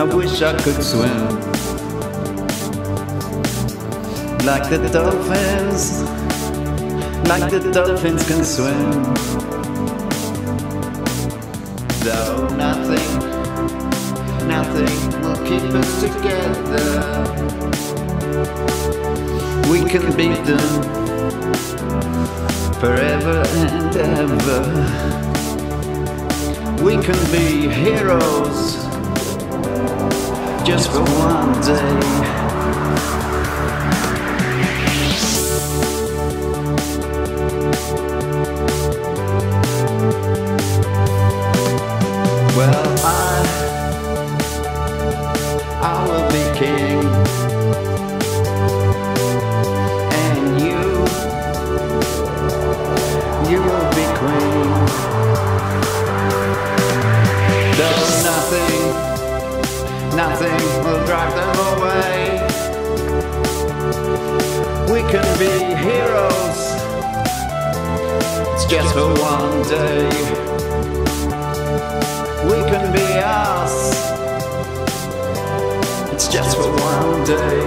I wish I could swim like the dolphins, like the dolphins can swim. Though nothing will keep us together. We can beat them forever and ever. We can be heroes just for one day. Well, I will be king, and you will be queen. Though nothing will drive them away. We can be heroes, it's just for one day. We can be us, it's just for one day.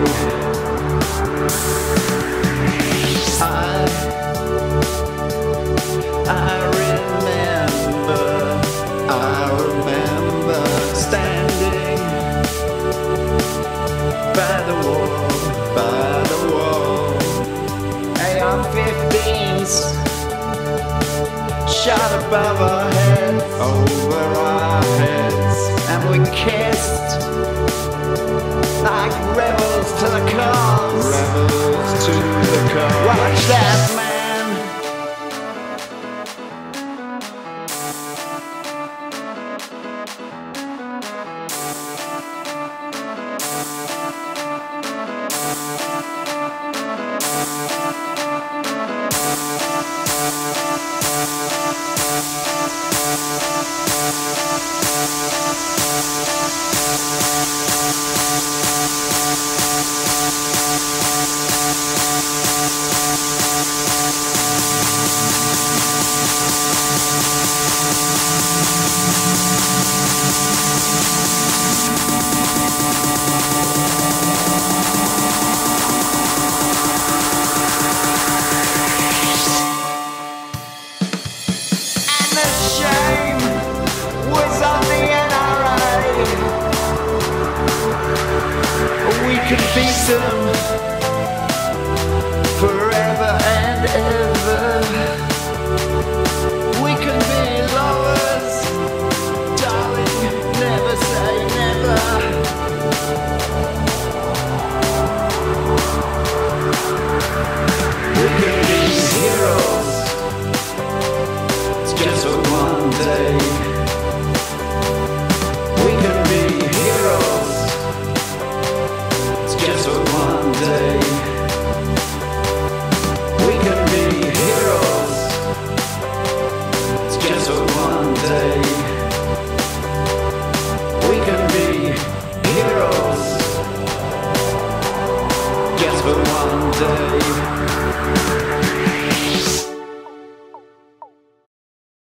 I remember standing by the wall, AR-15s shot above our heads, over our heads, and we kissed like rebels to the cause. Rebels to the cause. Watch that, man. We can beat them forever and ever. We can be lovers, darling, never say never. We can be heroes, it's just for one day. We can be heroes, just for one day. We can be heroes, it's just for one day. We can be heroes, just for one day.